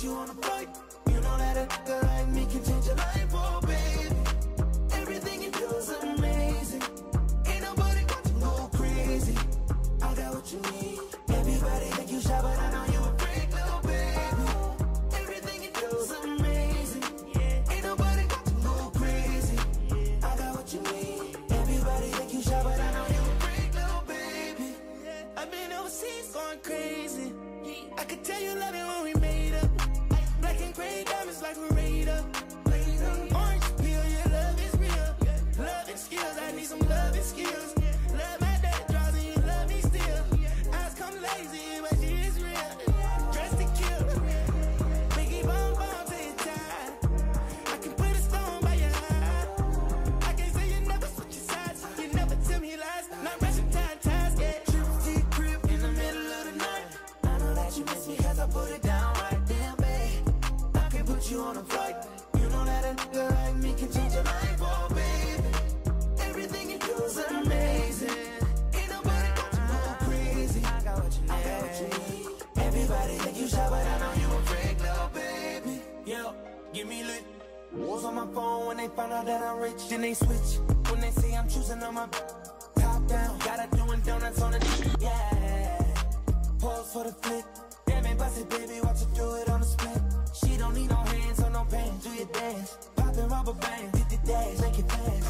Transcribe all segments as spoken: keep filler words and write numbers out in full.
you on a flight. You know that a nigga like me can change your life, oh baby. Everything you do is amazing. Ain't nobody got to go crazy. I got what you need. Everybody think you shy, but I know you a freak, little baby. Everything you do is amazing. Ain't nobody got to go crazy. I got what you need. Everybody think you shy, but I know you a freak, little baby. I've been overseas going crazy. I could tell you love it when we made up. Black and gray diamonds like a radar. Orange peel, your love is real. Love and skills, I need some love and skills. Love my dad draws and you love me still. Eyes come lazy, but she is real. Dressed to kill. Biggie bomb bomb till you tired. I can put a stone by your eye. I can say you never switch your sides. You never tell me lies. Not rushing time, ties, yeah. Trip to your crib in the middle of the night. I know that you miss me cause I put it down right. Damn, babe, I can put you on a flight. You know that a nigga like me can change your life, oh baby. Everything you do is amazing. Ain't nobody got to go crazy. I got what you need. I got what you need. Everybody think you shy, but I know you a freak, little baby. Yo, give me lit. Wolves on my phone when they find out that I'm rich. Then they switch when they say I'm choosing on my top down. Gotta doing donuts on the yeah. Pause for the flick. Damn it, bust it, baby, watch her do it on the split. She don't need no hands or no pain. Do your dance, poppin' rubber bands, hit the dash, make it fast.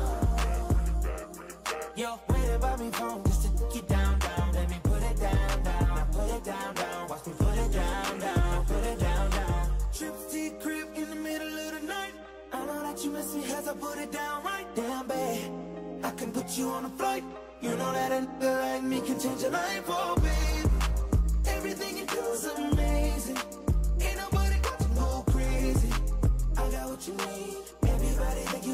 Yo, waiting by me phone just to get down, down. Let me put it down, down. Now put it down, down. Watch me put it down, down. Put it down, down. Trips to your crib in the middle of the night. I know that you miss me as I put it down right. Damn, babe, I can put you on a flight. You know that a nigga like me can change your life, oh baby. Everything you do is amazing. Ain't nobody got to go crazy. I got what you need. Everybody think